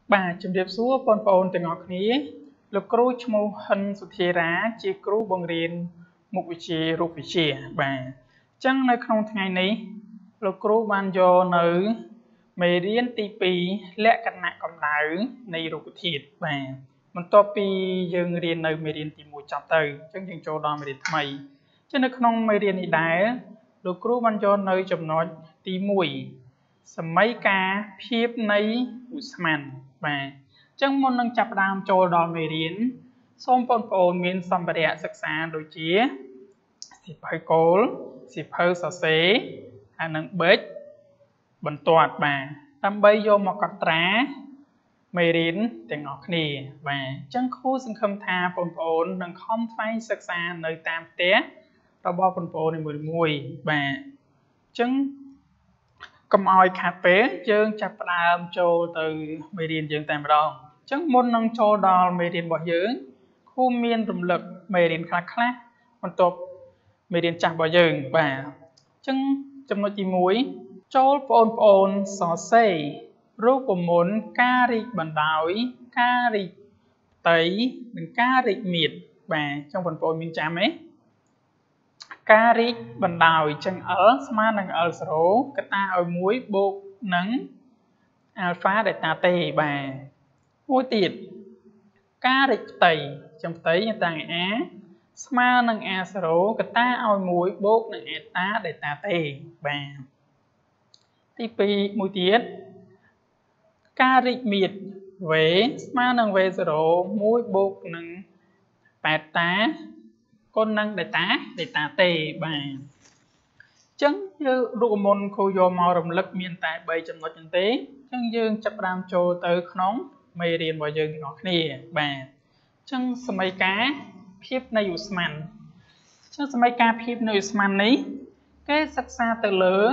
Bà chấm điệp xúa pon pon từ ngọc ní lục cru chmu hân sụt thề rá chia cru bằng riêng mục vị trí rục vị trí bà chẳng nơi không ngày ní lục cru ban do nữ mê riêng tì pì lẽ cắt nạ cầm nữ này rục thịt bà mình to pi dương riêng nơi mê riêng tì mùi chọc từ chẳng chừng cho đo mê riêng mây chứ nơi không mê riêng ý đá lục cru ban do nơi chấm nói tì mùi sầm mấy ca phiếp nấy Usman bà chẳng môn nâng chập đam cho đo mê riêng xôm pon pon miên xâm bà rẹ sắc xa đôi chía xịp hơi cốl xịp hơi xỏ xế hà nâng bếch bần toạt bà tâm bây vô một cọt trá mê riêng tên ngọt nì và chẳng khu xưng khâm tha pon pon nâng không phai sắc xa nơi tam té rồi bó pon pon này mùi mùi bà chẳng cầm oi khát tế chương chập đam cho từ mê riêng dương tam đồng chẳng môn nâng cho đo mê riêng bỏ dưỡng khu miên rùm lực mê riêng khá khá còn tục mê riêng chạp bỏ dưỡng và chẳng chấm nói chi muối chôl pôn pôn xó xê rút của môn ca rịch bản đói ca rịch tấy ca rịch miệt và trong phần pôn miên chạm ấy ca rịch bản đói chẳng ở sma nâng ở số cái ta ở muối bột nắng alpha để ta tê bà muối tiệt ca rịch tây trong tây như ta á sma nâng a số cái ta ao muối bột nâng ta để ta tê bà tí pi muối tiết ca rịch miệt về sma nâng về số muối bột nâng bát tá con nâng để ta tê bà chẳng như rùa môn khu vô màu rộng lực miền tại bầy chấm nói chân tế chẳng dương chấp đam cho tới nóng mê riêng vào dương ngọt nì bà chẳng sơ mây cá phiếp này Usman chẳng sơ mây cá phiếp này Usman ní cái sắc xa từ lỡ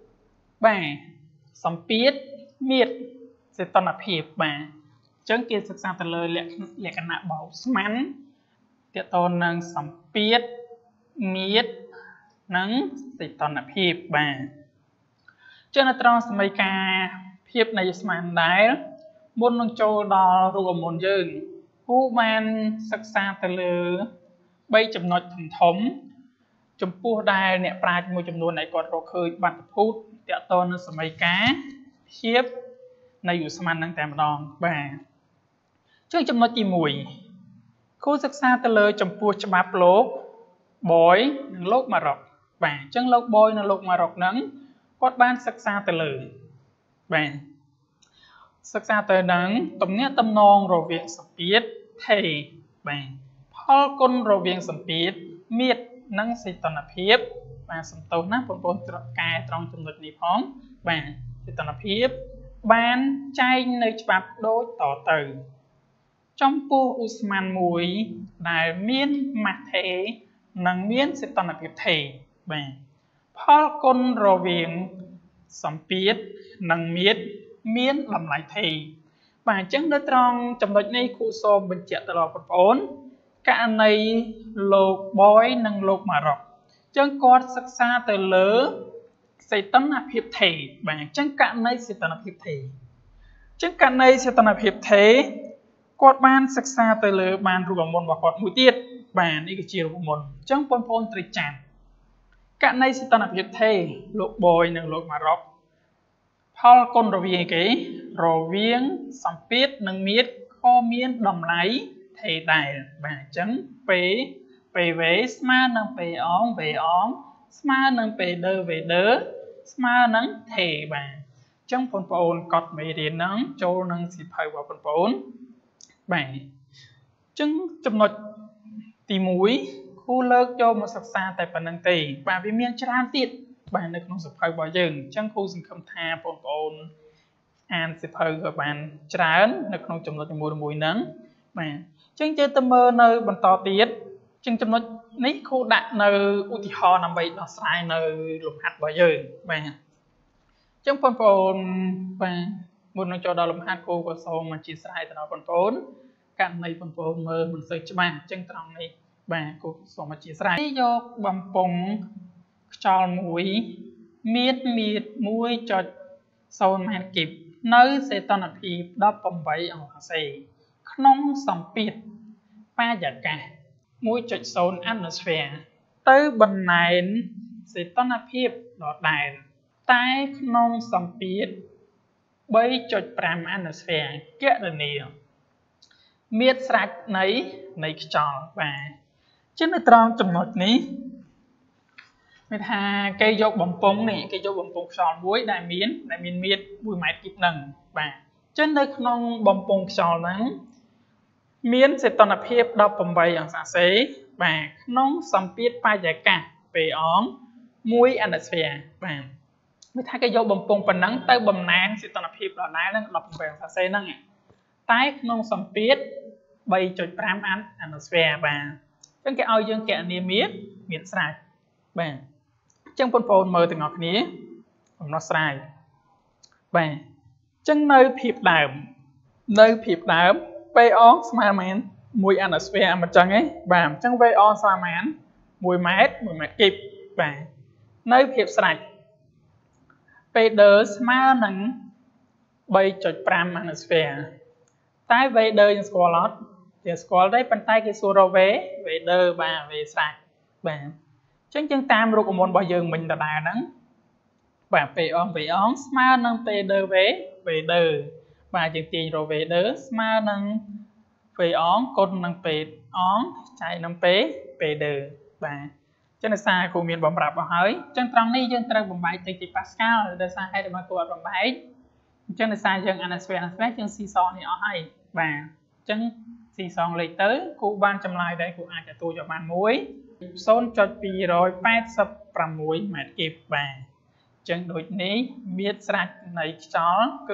bà xóm biết miệt sẽ toàn là phiếp bà chẳng kia sắc xa từ lỡ lẹ cả nạ bảo Usman tiết tôn nâng xóm biết miệt nâng sẽ toàn là phiếp bà chẳng là trong sơ mây cá phiếp này Usman đáy môn nâng cho đo rùa môn dương hú ban sắc xa từ lửa bây chấm nói thầm thống chấm pua đài nẹ praj mùi chấm nôn này còn rô khơi bạc phút tẹo tôn nâng sơ mây cá khiếp này dù xâm nâng tèm đòn bà chương chấm nói chi mùi khu sắc xa từ lửa chấm pua chấm áp lốp bói nâng lốp mà rọc bà chương lốp bói nâng lốp mà rọc nâng quát ban sắc xa từ lửa bà sắc xa từ nâng tổng nghĩa tâm nông rồi viện sập biết thầy bạn Paul con rồi viện sập biết miệt nâng sĩ tần áp hiếp và sầm tàu nát bồn bồn cài trong trong lực này phóng bạn sĩ tần áp hiếp ban chay nơi chạp đối tỏ từ trong pu Usman mùi đại miên mặt thế nâng miên sĩ tần áp hiếp thầy bạn Paul con rồi viện sập biết nâng miệt miên làm lại thì và chẳng đứa trong trong đợt này khu xô bình chạy từ lò phật ổn cả này lột bói nâng lột mà rọc chẳng có sắc xa từ lỡ sẽ tấn áp hiệp thể và chẳng cả này sẽ tấn áp hiệp thể chẳng cả này sẽ tấn áp hiệp thể quạt ban sắc xa từ lỡ ban rùa môn và quạt mũi tiết và này cái chiều của môn chẳng pon pon trời chạm cả này sẽ tấn áp hiệp thể lột bói nâng lột mà rọc Paul con rồi viên cái rồi viên sắm biết nâng miết kho miên đầm lấy thầy đại bà chấn pế pế vế sma nâng pế ón sma nâng pế đơ sma nâng thầy bà chấn phôn phôn cọt mê điện nâng châu nâng xịp hơi vào phôn phôn bà chấn chùm nọt tì mũi khu lợt cho một sạc xa tại phần nâng tì bà vì miên tràn tiết bạn được nó sụp hơi bỏ dừng chẳng khu sinh không tha phôn phôn an sụp hơi của bạn trán được nó chùm nó mùi mùi nắng mà chẳng chơi tâm mơ nơi bằng to tiết chẳng chùm nó ní khu đặt nơi ưu thị ho nằm bậy nó sai nơi lục hạt bỏ dừng mà chẳng phôn phôn và muốn nó cho đó lục hạt khu của sâu mà chỉ sai từ nó phôn phôn cạnh này phôn phôn mơ mình xây cho bà chẳng trọng này bà khu sâu mà chỉ sai lý do bằng phùng cho mũi miết miết mũi cho sâu mà kịp នៅសេតនភាព18អង្សាសេក្នុងសម្ពាធបរិយាកាស 1.0 atmosphere ទៅបណ្ណែនសេតនភាពដដែលតែក្នុងសម្ពាធ 3.5 atmosphere គណនាមៀតស្រេចនៃខ្យល់បាទចឹងនៅត្រង់ចំណុចនេះមានថាគេយកបំពង់នេះគេយកបំពង់ខ្យល់មួយដែលមានមៀត1ម៉ែត្រគីបហ្នឹងបាទចឹងនៅក្នុងបំពង់ខ្យល់ហ្នឹងមានសីតុណ្ហភាព18អង្សាសេបាទក្នុងសម្ពាធបរិយាកាសពេលអង1 atmosphere បាទមានថាគេយកបំពង់ប៉ុណ្ណឹងទៅបំណែនសីតុណ្ហភាពដដែលនឹង18អង្សាសេហ្នឹងតែក្នុងសម្ពាធ 3.5 atmosphere បាទអញ្ចឹងគេឲ្យយើងគណនាមៀតស្រេចបាទអញ្ចឹងបងប្អូនមើលទាំងអស់គ្នាដំណោះស្រាយបាទអញ្ចឹងនៅភាពដើមពេលអងស្មើមែន1 atmosphere មិនអញ្ចឹងទេបាទអញ្ចឹងពេលអងស្មើមែន1ម៉ែត្រគីបបាទនៅភាពស្រេចពេលដើស្មើនឹង 3.5 atmosphere តែវេដើយើងស្គាល់អត់គេស្គាល់ទេប៉ុន្តែគេសួររកវេដើបាទវេស្រេចបាទអញ្ចឹងតាមរូបមន្តរបស់យើងមិញដដែលហ្នឹងបាទពេលអងស្មើនឹងពេលដើវេដើបាទយើងទាញរកវេដើស្មើនឹងពេលអងគុណនឹងពេលអងចែកនឹងពេលដើបាទអញ្ចឹងដោយសារគ្រូមានបំរាប់មកហើយអញ្ចឹងត្រង់នេះយើងត្រូវបំបែកទៅជាប៉ាស្កាល់ដោយសារហេតុរបស់គ្រូអត់បំបែកអញ្ចឹងដោយសារយើងអាណាស្វេយើងស៊ីសងនេះអស់ហើយបាទអញ្ចឹងស៊ីសងលេខទៅគ្រូបានចម្លើយដែរគ្រូអាចទទួលយកបាន1 0.286 ម៉ែត្រគីបបាទអញ្ចឹងដូចនេះមៀតស្រេចនៃខ្យល់គឺ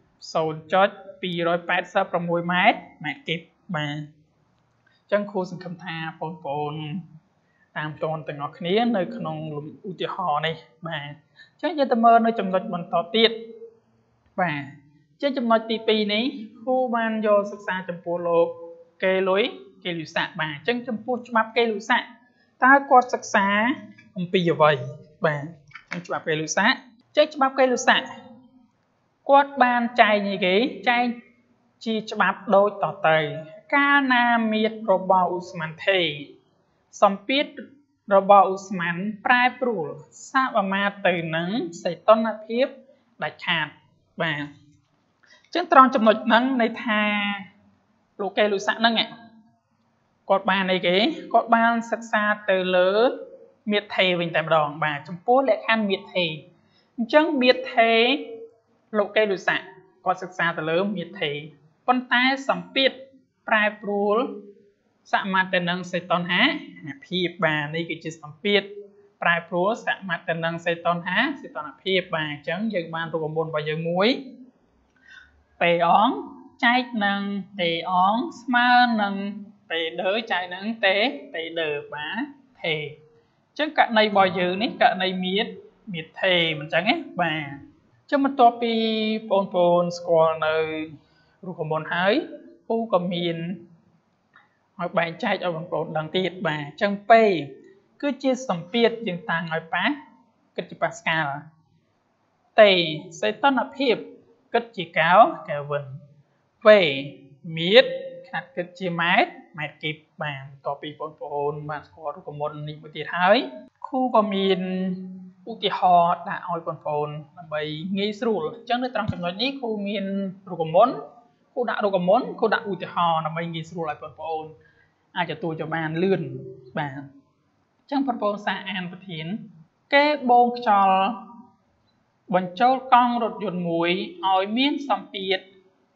0.286 ម៉ែត្រគីបបាទអញ្ចឹងគ្រូសង្ឃឹមថាបងប្អូនតាមតនទាំងអស់គ្នានៅក្នុងឧទាហរណ៍នេះបាទអញ្ចឹងយើងទៅមើលនៅចំណុចបន្តទៀតបាទជាចំណុចទី2នេះគ្រូបានយកសិក្សាចំពោះលោកគេលុយស័កបាទអញ្ចឹងចំពោះច្បាប់គេលុយស័កតើគាត់សិក្សាអំពីអ្វីបាទច្បាប់គេលុយស័កអញ្ចឹងច្បាប់គេលុយស័កគាត់បានចែកជាច្បាប់ដូចតទៅកាលណាមៀតរបស់ឧស្ម័នថេរសម្ពាធរបស់ឧស្ម័នប្រែប្រួលសមាមាត្រទៅនឹងសីតុណ្ហភាពដាច់ខាតបាទអញ្ចឹងត្រង់ចំណុចហ្នឹងន័យថាលោកគេលុយស័កហ្នឹងគាត់បានអីគេគាត់បានសិក្សាទៅលើមៀតថេរវិញតែម្ដងបាទចំពោះលក្ខខណ្ឌមៀតថេរអញ្ចឹងមៀតថេរលោកគេលុយស័កគាត់សិក្សាទៅលើមៀតថេរប៉ុន្តែសម្ពាធប្រែប្រួលសមាមាត្រទៅនឹងសីតុណ្ហភាពបាទនេះគឺជាសម្ពាធប្រែប្រួលសមាមាត្រទៅនឹងសីតុណ្ហភាពបាទអញ្ចឹងយើងបានរូបមន្តរបស់យើងមួយពេលអងចែកនឹងទេអងស្មើនឹងពេលដើចែកនឹងទេដើបាទថេអញ្ចឹងករណីរបស់យើងនេះករណីមៀតថេមិនអញ្ចឹងទេបាទអញ្ចឹងបន្ទាប់ពីបងប្អូនស្គាល់នៅរូបមន្តហើយគ្រូក៏មានឲ្យបែងចែកឲ្យបងប្អូនដឹងទៀតបាទអញ្ចឹងពេលគឺជាសម្ពាធយើងតាំងឲ្យប៉ាគិតជាប៉ាស្កាល់ទេសីតុណ្ហភាពគិតជាកែលវិនវេមៀតខណៈគិតជាម៉ែត្រគីបបាទបន្ទាប់ពីបងប្អូនបានស្គាល់រូបមន្តនេះមួយទៀតហើយគ្រូក៏មានឧទាហរណ៍ដាក់ឲ្យបងប្អូនដើម្បីងាយស្រួលអញ្ចឹងនៅត្រង់ចំណុចនេះគ្រូមានរូបមន្តគ្រូដាក់ឧទាហរណ៍ដើម្បីងាយស្រួលឲ្យបងប្អូនអាចទទួលយកបានលឿនបាទអញ្ចឹងបងប្អូនសាកអានប្រធានគេបូមខ្យល់បញ្ចូលកង់រថយន្តមួយឲ្យមានសម្ពាធ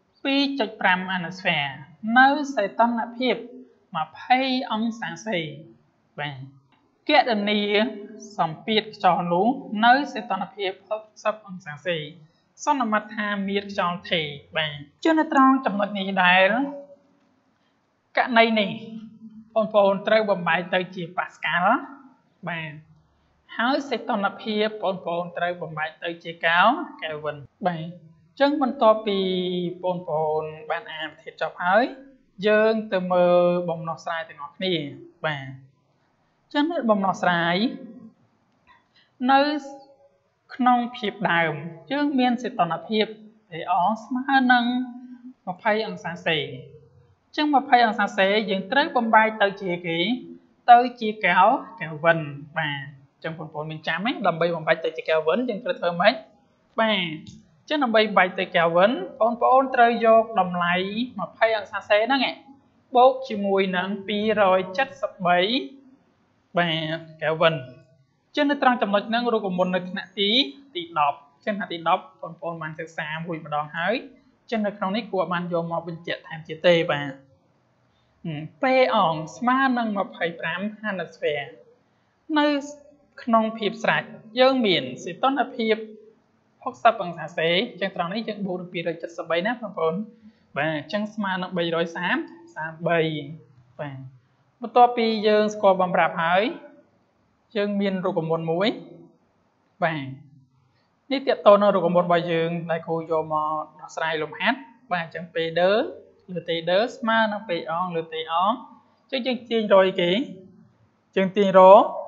2.5 atmosphere នៅសីតុណ្ហភាព20អង្សាសេបាទគណនាសម្ពាធខ្យល់នោះនៅសីតុណ្ហភាព60អង្សាសេសន្មតថាមៀតខ្យល់ថេបាទជានៅត្រង់ចំណុចនេះដែលករណីនេះបងប្អូនត្រូវបំបែកទៅជាប៉ាស្កាល់បាទហើយសីតុណ្ហភាពបងប្អូនត្រូវបំបែកទៅជាកែលវិនបាទអញ្ចឹងបន្ទាប់ពីបងប្អូនបានអានប្រធានចប់ហើយយើងទៅមើលបំណោះស្រាយទាំងអស់គ្នាបាទអញ្ចឹងបំណោះស្រាយនៅក្នុងភាពដើមយើងមានសីតុណ្ហភាពអស្មើនឹង20អង្សាសេអញ្ចឹង20អង្សាសេយើងត្រូវបំបែកទៅជាគេទៅជាកែវិនបាទអញ្ចឹងបងប្អូនមានចាំទេដើម្បីបំបែកទៅជាកែវិនយើងត្រូវធ្វើម៉េចបាទអញ្ចឹងដើម្បីបែកទៅកែវិនបងប្អូនត្រូវយកតម្លៃ20អង្សាសេហ្នឹងបូកជាមួយនឹង273បាទកែវិនចឹងនៅត្រង់ចំណុចហ្នឹងរូបមន្តនៅថ្នាក់ទី10ចឹងថ្នាក់ទី10បងប្អូនបានសិក្សាមួយម្ដងហើយចឹងនៅក្នុងនេះគួរបានយកមកបញ្ជាក់ថែមទៀតទេបាទP អងស្មើនឹង25 Hemisphere នៅក្នុងភាពស្រេចយើងមានសីតុណ្ហភាព60អង្សាសេចឹងត្រង់នេះយើងបូកនឹង273ណាបងប្អូនបាទអញ្ចឹងស្មើនឹង333បាទបន្ទាប់ពីយើងស្គាល់បំប្រាប់ហើយយើងមានរូបមន្តមួយបាទនេះតកតនៅរូបមន្តរបស់យើងដែលគ្រូយកមកដោះស្រាយលំហាត់បាទអញ្ចឹង P លើ T ស្មើនឹង P អងលើ T អងចឹងយើងទាញរយគេយើងទាញរ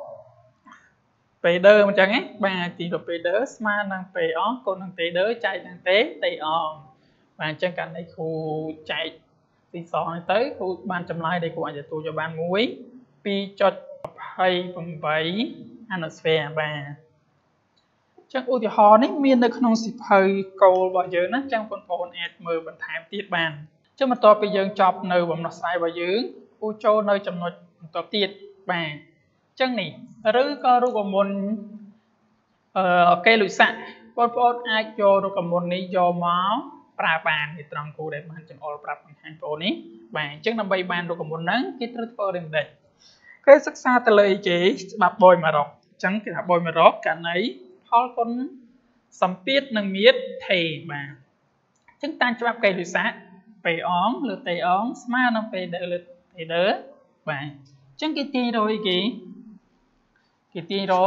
P អញ្ចឹងណាបាទទាញរ P ស្មើនឹង P អងគុណនឹង T ចែកនឹង T អងបាទអញ្ចឹងករណីគ្រូចែកទីសងទៅគ្រូបានចម្លើយដែលគ្រូអាចទទួលយកបាន2.28 Hemisphere បាទចឹងឧទាហរណ៍នេះមាននៅក្នុងសៀវភៅគោលរបស់យើងណាចឹងបងប្អូនអាចមើលបន្ថែមទៀតបានចឹងបន្ទាប់ពីយើងចប់នៅបំណោះស្រាយរបស់យើងគូចូលនៅចំណុចបន្តទៀតបាទចឹងនេះឬក៏រូបមន្តកេលុយស័កបងប្អូនអាចយករូបមន្តនេះយកមកប្រើបានទីត្រង់គូដែលបានចង្អុលប្រាប់បង្ហាញបងប្អូននេះបាទអញ្ចឹងដើម្បីបានរូបមន្តហ្នឹងគេត្រូវធ្វើដូចម្ដេចគេសិក្សាទៅលើគេច្បាប់បយ100អញ្ចឹងគេថាបយ100ករណីផលគុណសម្ពាធនឹងមៀតថេបាទអញ្ចឹងតាមច្បាប់កេលុយស័ក P អងលើ T អងស្មើនឹង P លើ T បាទអញ្ចឹងគេទាញរយគេទាញរ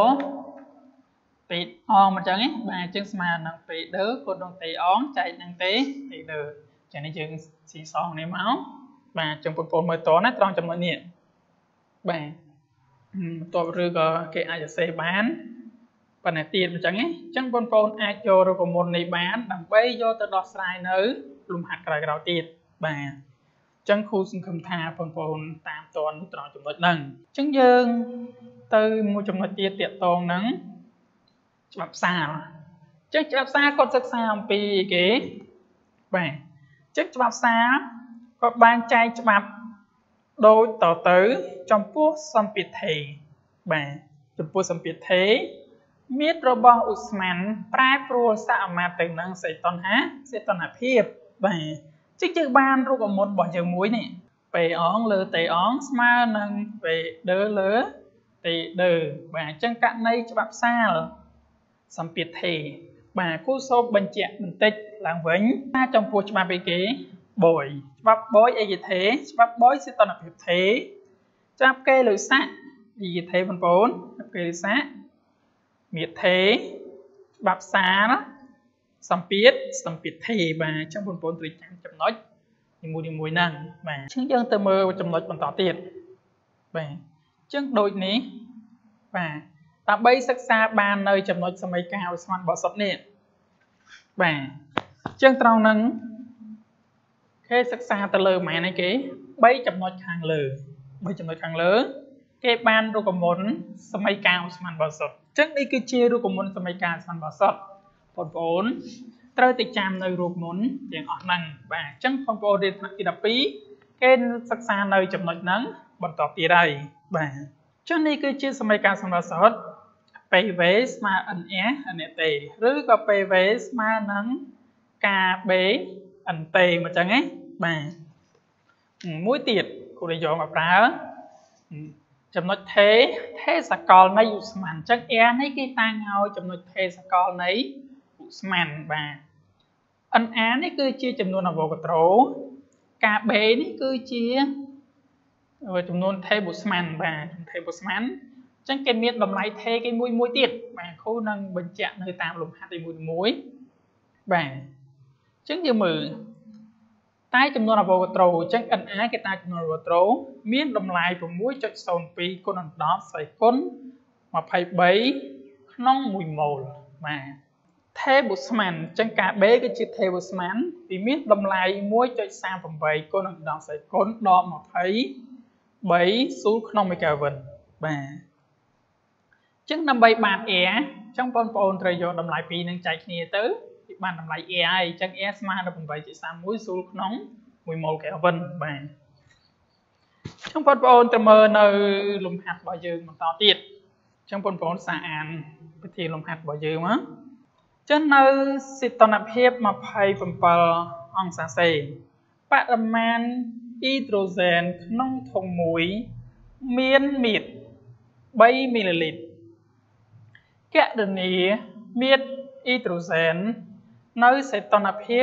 P អងមកអញ្ចឹងណាបាទអញ្ចឹងស្មើនឹង P គុណនឹង T អងចែកនឹង T ចឹងនេះយើងស៊ីសងនេះមកបាទអញ្ចឹងបងប្អូនមើលតណាត្រង់ចំណុចនេះបាទបន្ទាប់ឬក៏គេអាចសរសេរបានប៉ុន្តែទៀតអញ្ចឹងណាអញ្ចឹងបងប្អូនអាចយករូបមន្តនេះបានដើម្បីយកទៅដោះស្រាយនៅលំហាត់ក្រោយៗទៀតបាទអញ្ចឹងគ្រូសង្ឃឹមថាបងប្អូនតាមតនត្រង់ចំណុចហ្នឹងអញ្ចឹងយើងទៅមួយចំណុចទៀតតាក់ទងនឹងច្បាប់សាលអញ្ចឹងច្បាប់សាលគាត់សិក្សាអំពីគេបាទអញ្ចឹងច្បាប់សាលគាត់បានចែកច្បាប់ដូចតទៅចំពោះសម្ពាធថេបាទចំពោះសម្ពាធថេមាត្ររបស់ឧស្ម័នប្រែប្រួលសមាមាត្រទៅនឹងសីតុណ្ហភាពបាទអញ្ចឹងយើងបានរូបមន្តរបស់យើងមួយនេះ P អងលើ T អងស្មើនឹង P លើ T បាទអញ្ចឹងករណីច្បាប់សាលសម្ពាធថេបាទគូសូមបញ្ជាក់បន្តិចឡើងវិញថាចំពោះច្បាប់អីគេបយច្បាប់បយអីគេថេច្បាប់បយសីតុណ្ហភាពថេច្បាប់កេលុយស័កអីគេថេបងប្អូនកេលុយស័កមៀតថេច្បាប់សាលសម្ពាធថេបាទអញ្ចឹងបងប្អូនត្រូវចាំចំណុចនីមួយៗហ្នឹងបាទអញ្ចឹងយើងទៅមើលចំណុចបន្តទៀតបាទអញ្ចឹងដូចនេះបាទដើម្បីសិក្សាបាននៅចំណុចសមីការឲ្យស្មើបសុទ្ធនេះបាទអញ្ចឹងត្រង់ហ្នឹងគេសិក្សាទៅលើម៉ែនេះគេ3ចំណុចខាងលើគេបានរូបមន្តសមីការឲ្យស្មើបសុទ្ធអញ្ចឹងនេះគឺជារូបមន្តសមីការស្មើបសុទ្ធបងប្អូនត្រូវតែចាំនៅរូបមន្តទាំងអស់ហ្នឹងបាទអញ្ចឹងបងប្អូនរៀនថ្នាក់ទី12គេសិក្សានៅចំណុចហ្នឹងបន្តទៀតហើយបាទអញ្ចឹងនេះគឺជាសមីការស្មើបសុទ្ធ PV ស្មើ NS NT ឬក៏ PV ស្មើនឹង KB NT មកចឹងណាបាទមួយទៀតគូដែលយកមកប្រើចំណុចថេសកលនៃឧស្ម័នអញ្ចឹង R នេះគេតាំងឲ្យចំណុចថេសកលនៃឧស្ម័នបាទ NA នេះគឺជាចំនួនអាវ៉ូកាត្រូ KB នេះគឺជាចំនួនថេបុស្ម័នបាទថេបុស្ម័នអញ្ចឹងគេមានតម្លៃថេគេមួយទៀតបាទគ្រូនឹងបញ្ជាក់នៅតាមលំហាត់មួយបាទអញ្ចឹងយើងមើលតែចំនួនអាវ៉ូកាត្រូអញ្ចឹង NA គេតាចំនួនអាវ៉ូកាត្រូមានតម្លៃ 6.02 គុណ10ស្អីគុណ23ក្នុង1ម៉ូលបាទ tablesman ចឹងការ B គឺជា tablesman វាមានតម្លៃ 1.38 គុណនឹងដងស្អីគុណដល់23 ស៊ូលក្នុងមួយកាវិនបាទចឹងដើម្បីបាន air ចឹងបងប្អូនត្រូវយកតម្លៃពីរនឹងចែកគ្នាទៅវាបានតម្លៃ air ហើយចឹង air ស្មើនឹង 8.31 ស៊ូលក្នុង1 mol Kelvin បាទចឹងបងប្អូនទៅមើលនៅលំហាត់របស់យើងបន្តទៀតចឹងបងប្អូនសាកអានវិធីលំហាត់របស់យើងមកចឹងនៅសីតុណ្ហភាព27អង្សាសេបរិមាណអ៊ីដ្រូសែនក្នុងធុងមួយមានមាត្រ3មីលីលីត្រកណនីមាត្រអ៊ីដ្រូសែននៅសីតុណ្ហភាព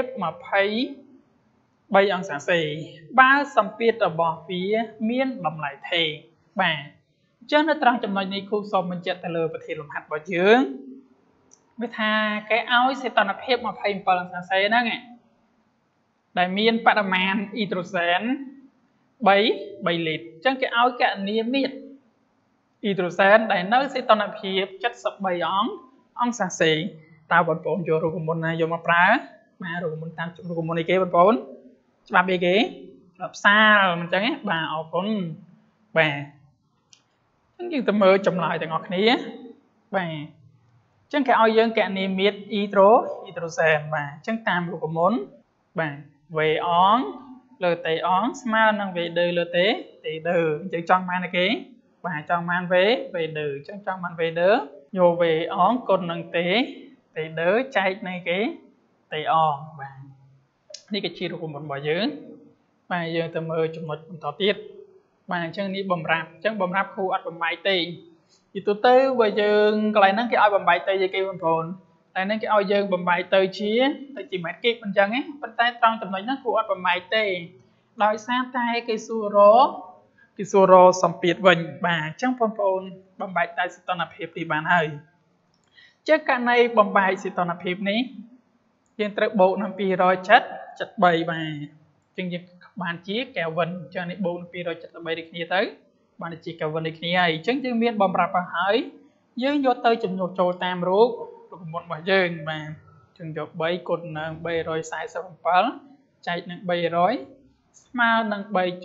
23អង្សាសេបើសម្ពាធរបស់វាមានតម្លៃថេរបាទអញ្ចឹងនៅត្រង់ចំណុចនេះគ្រូសូមបញ្ជាក់ទៅលើប្រធានលំហាត់របស់យើងវាថាគេឲ្យសីតុណ្ហភាព27អង្សាសេហ្នឹងដែលមានបរិមាណអ៊ីដ្រូសែន3លីត្រអញ្ចឹងគេឲ្យកណនីមាត្រអ៊ីដ្រូសែនដែលនៅសីតុណ្ហភាព73អង្សាសេតើបងប្អូនយករូបមន្តណាយកមកប្រើបាទរូបមន្តតាមរូបមន្តនេះគេបងប្អូនច្បាប់អីគេច្បាប់ផ្សាលអញ្ចឹងបាទអរគុណបាទអញ្ចឹងយើងទៅមើលចម្លើយទាំងអស់គ្នាបាទអញ្ចឹងគេឲ្យយើងកណនីមាត្រអ៊ីដ្រូសែនបាទអញ្ចឹងតាមរូបមន្តបាទ V អងលើ T អងស្មើនឹង V ដឺលើ T ដឺអញ្ចឹងចង់បានគេបាទចង់បាន V ដឺអញ្ចឹងចង់បាន V ដឺយក V អងគុណនឹង T ដឺចែកនឹងគេ T អងបាទនេះក៏ជារូបមន្តរបស់យើងបាទយើងទៅមើលចំណុចបន្តទៀតបាទអញ្ចឹងនេះបំរាប់អញ្ចឹងបំរាប់គ្រូអត់បំបែកទេពីទូទៅបើយើងកន្លែងហ្នឹងគេឲ្យបំបែកទៅជាគេបងប្អូនតែហ្នឹងគេឲ្យយើងបំបែកទៅជាម៉ែត្រគីបអញ្ចឹងប៉ុន្តែត្រង់ចំណុចហ្នឹងគ្រូអត់បំបែកទេដោយសារតែគេសួររសម្ពាធវិញបាទអញ្ចឹងបងប្អូនបំបែកតែសីតុណ្ហភាពនេះបានហើយចឹងករណីបំបែកសីតុណ្ហភាពនេះយើងត្រូវបូកនឹង273បាទអញ្ចឹងយើងបានជា Kelvin អញ្ចឹងនេះបូកនឹង273ដូចគ្នាទៅបានជា Kelvin ដូចគ្នាហើយអញ្ចឹងយើងមានបំរាប់ហើយយើងយកទៅចំនួនចូលតាមរូបមន្តរបស់យើងបាទអញ្ចឹងយក3គុណនឹង347ចែកនឹង300ស្មើនឹង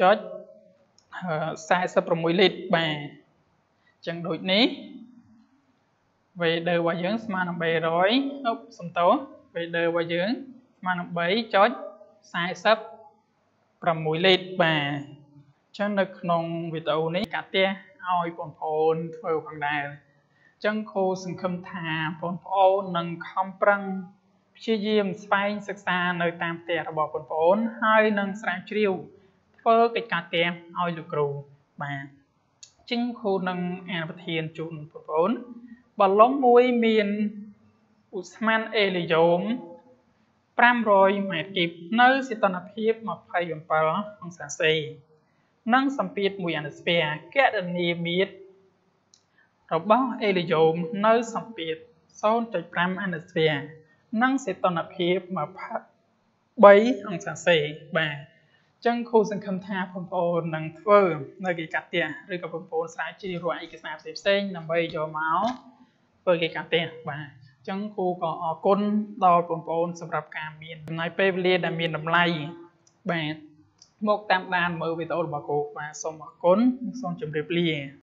3.46 លីត្របាទអញ្ចឹងដូចនេះ V ដឺរបស់យើងស្មើនឹង300សំទោស V ដឺរបស់យើងស្មើនឹង 3.46 លីត្របាទអញ្ចឹងនៅក្នុងវីដេអូនេះកាត់ផ្ទះឲ្យបងប្អូនធ្វើផងដែរអញ្ចឹងគ្រូសង្ឃឹមថាបងប្អូននឹងខំប្រឹងព្យាយាមស្វែងសិក្សានៅតាមផ្ទះរបស់បងប្អូនហើយនឹងស្រាវជ្រាវធ្វើកិច្ចការផ្ទះឲ្យលោកគ្រូបាទអញ្ចឹងគ្រូនឹងអានប្រធានជូនបងប្អូនបឡុងមួយមានឧស្ម័នអេលីយ៉ូម500 ម៉ែត្រគីបនៅសីតុណ្ហភាព27អង្សាសេនិងសម្ពាធ1អាណូស្ហ្វែរកណនីមាត្ររបស់អេលីយ៉ូមនៅសម្ពាធ 0.5 អាណូស្ហ្វែរនិងសីតុណ្ហភាព23អង្សាសេបាទអញ្ចឹងគ្រូសង្ឃឹមថាបងប្អូននឹងធ្វើនៅកិច្ចការផ្ទះឬក៏បងប្អូនស្រាវជ្រាវរកឯកសារផ្សេងៗដើម្បីយកមកធ្វើកិច្ចការផ្ទះបាទអញ្ចឹងគ្រូក៏អរគុណដល់បងប្អូនសម្រាប់ការមានចំណាយពេលវេលាដែលមានតម្លៃបាទមកតាមដានមើលវីដេអូរបស់គ្រូបាទសូមអរគុណសូមជម្រាបលា